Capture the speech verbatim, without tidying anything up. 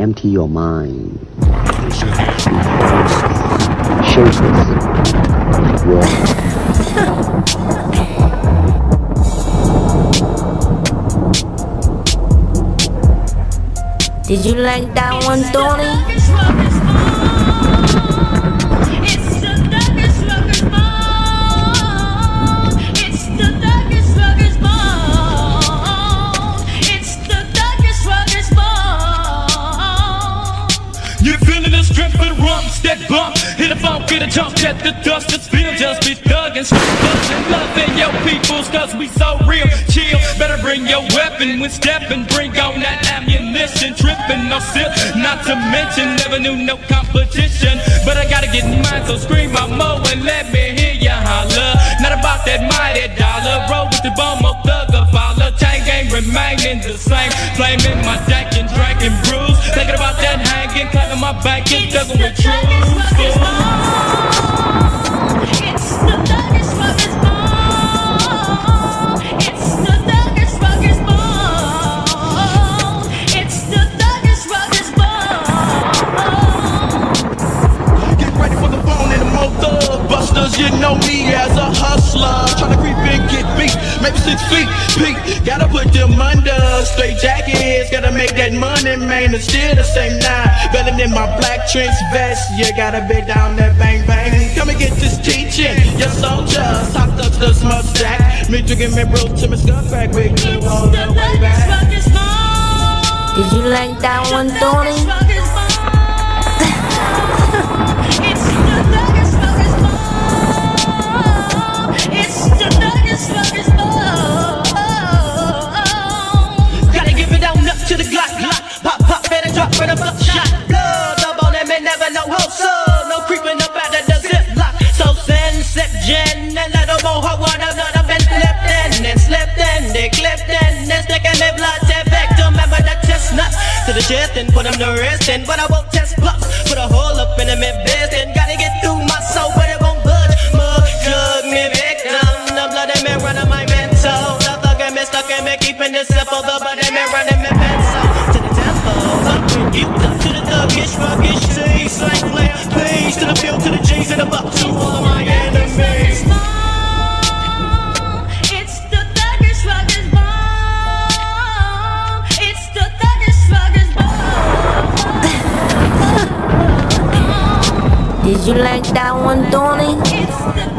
empty your mind. Shapeless, like water. Did you like that one, Tony? You're feeling the strength of the rumps that bump. Hit a funk, get a jump, let the dust just feel. Just be thuggin', straight thuggin', loving your peoples, cause we so real. Chill, better bring your weapon when steppin'. Bring on that ammunition, trippin', no sip. Not to mention, never knew no competition. But I gotta get mine, so scream out more and let me hear ya holler. Not about that mighty dollar, roll with the bomb of thugger follow. Chain game remaining the same, flaming my dank and drinking brews. Thinking about that hanging, clapping my back and thugging with truth. You know me as a hustler, tryna creep and get beat, maybe six feet, peak. Gotta put them under, straight jackets, gotta make that money, man. It's still the same now, better than my black trench vest. You gotta be down that bang bang. Come and get this teaching, your soldiers, hot touch the smokestack. Me drinking me bro to my scuff back, we glue all the way back. Did you like that one, Tony? For the buckshot, blood up on them and never no hope, so no creeping up out of the ziplock. So send, sip, gin, and let them all hot water, blood up and flipped in, and slipped in, they clipped in, and sticking their blood to back. Remember the chestnut to the chest and put them to rest in, but I won't test blocks. Put a hole up in them in best and gotta get through my soul, but it won't budge. Mug, jug, me victim, the blood in me running my mental. The thug and me stuck in me keeping it simple, the blood in me running me pencil. To the temple, you up to the thuggish, ruggish, C's like Flair. Please to the field, to the G's and the bucks, to all of my enemies. It's the thuggish, ruggish bomb. It's the thuggish, ruggish bomb. Did you like that one, Tony? It's the